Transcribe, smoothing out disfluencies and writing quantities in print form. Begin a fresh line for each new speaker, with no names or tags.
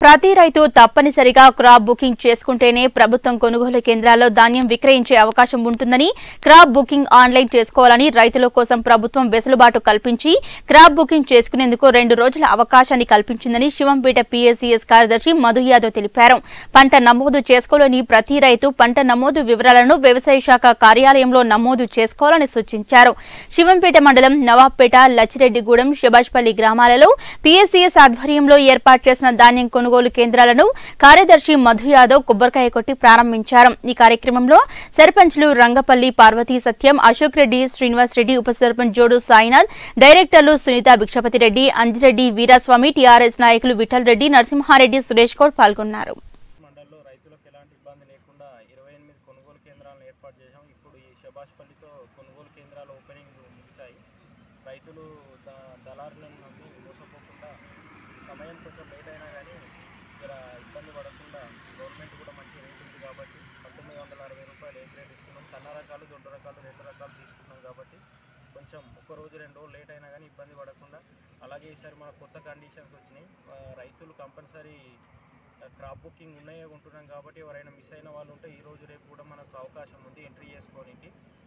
ప్రతి రైతు తప్పనిసరిగా క్రాప్ బుకింగ్ చేసుకుంటేనే ప్రభుత్వం కొనుగోలు కేంద్రాల్లో ధాన్యం విక్రయించే అవకాశం ఉంటుందని, క్రాప్ బుకింగ్ ఆన్లైన్ చేసుకోవాలని రైతుల కోసం ప్రభుత్వం వెసులుబాటు కల్పించి క్రాప్ బుకింగ్ చేసుకునేందుకు 2 రోజుల అవకాశాన్ని కల్పించిందని శివంపేట పీఎస్సీఎస్ కార్యదర్శి మధు యాదవ్ తెలిపారు. పంట నమోదు చేసుకోలేని ప్రతి రైతు పంట నమోదు వివరాలను వ్యవసాయ శాఖ కార్యాలయంలో నమోదు చేసుకోవాలని సూచించారు. శివంపేట మండలం నవాబ్పేట, లచ్చిరెడ్డిగూడెం, శబాష్పల్లి గ్రామాలలో పీఎస్సీఎస్ ఆధ్వర్యంలో ఏర్పాటు చేసిన ధాన్యం కొనుగోలు కేంద్రాలను కార్యదర్శి మధు యాదవ్ కొబ్బరికాయ కొట్టి ప్రారంభించారు. ఈ కార్యక్రమంలో సర్పంచ్లు రంగపల్లి పార్వతీ సత్యం, అశోక్ రెడ్డి, శ్రీనివాస్ రెడ్డి, ఉప సర్పంచ్ జోడు సాయినాథ్, డైరెక్టర్లు సునీత భిక్షపతి రెడ్డి, అంజిరెడ్డి, వీరాస్వామి, టీఆర్ఎస్ నాయకులు విఠల్ రెడ్డి, నరసింహారెడ్డి, సురేష్ గౌడ్ పాల్గొన్నారు.
రైతులు దళారులను నమ్మి మోసపోకుండా సమయం కొంచెం లేట్ అయినా కానీ ఇక్కడ ఇబ్బంది పడకుండా గవర్నమెంట్ కూడా మంచి రేట్ ఉంది కాబట్టి 1960 రూపాయలు ఏ గ్రేడ్ ఇస్తున్నాం. సన్న రకాలు, దొడ్డు రకాలు, 2 రకాలు తీసుకున్నాం కాబట్టి కొంచెం 1 రోజు 2 రోజులు లేట్ అయినా కానీ ఇబ్బంది పడకుండా. అలాగే ఈసారి మన కొత్త కండిషన్స్ వచ్చినాయి. రైతులు కంపల్సరీ క్రాప్ బుకింగ్ ఉన్నాయే ఉంటున్నాం కాబట్టి ఎవరైనా మిస్ అయిన వాళ్ళు ఉంటే ఈరోజు రేపు కూడా మనకు అవకాశం ఉంది ఎంట్రీ చేసుకోవడానికి.